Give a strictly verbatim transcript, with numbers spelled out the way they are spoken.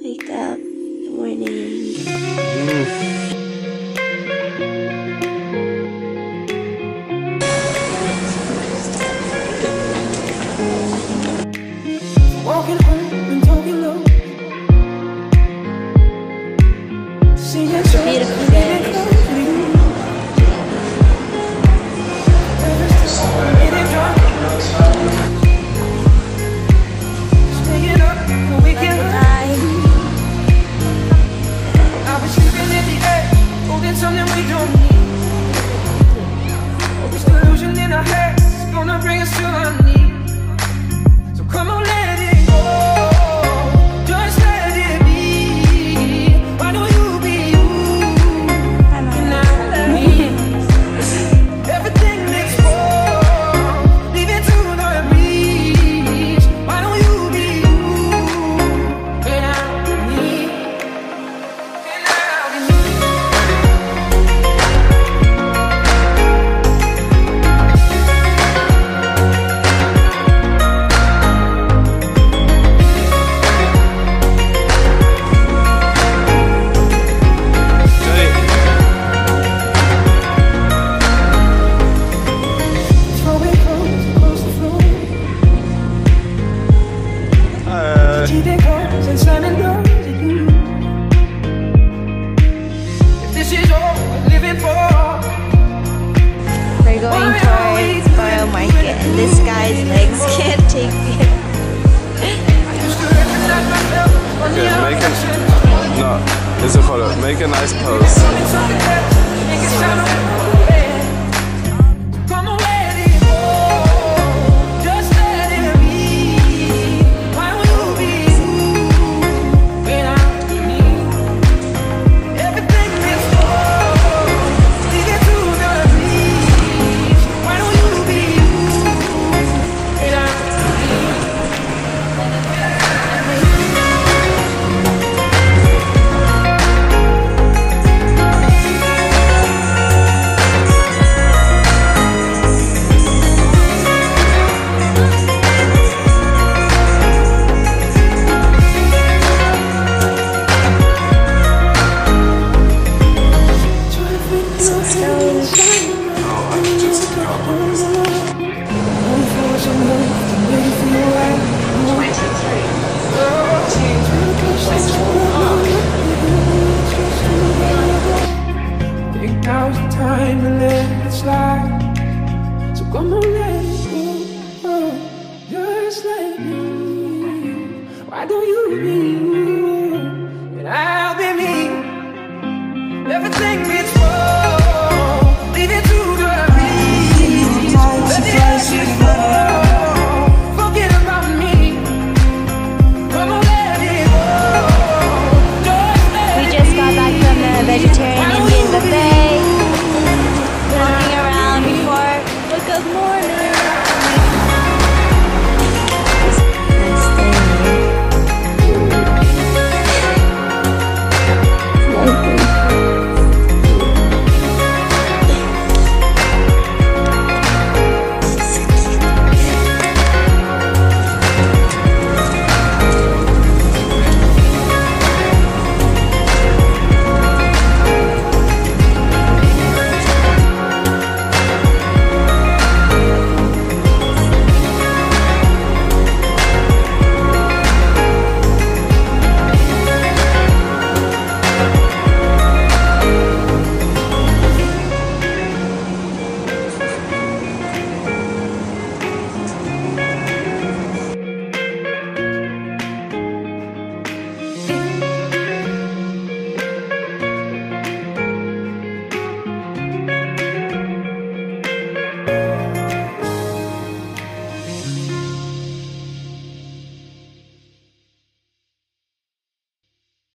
Wake up. Good morning. Walking home and talking low. Singing It's a beautiful day. Staying up the weekend. I was sleeping in the air, holding something we don't need. This delusion in our heads is gonna bring us to our knees. So come on, let it go. Just let it be. Why don't you be you? And not me. Everything makes wrong. Leave it to the breeze. Why don't you be you? And not me. And not me. Throwing clothes across the floor. Keeping calls and slamming doors at you. If this is all we're living for, We're going towards Borough Market, and this guy's legs can't take it. I used to recognize myself on the Okay, make it. outside. No, it's a photo. Make a nice pose. Something, something else, make it sound like yeah. Come on, let it go. Just let it be. Why will you be you without me? Everything is wrong. Leave it to the breeze. Why don't you be you without me? Think now's the time to let it slide. So come on, let it go. Just let it be. Why don't you be you? And I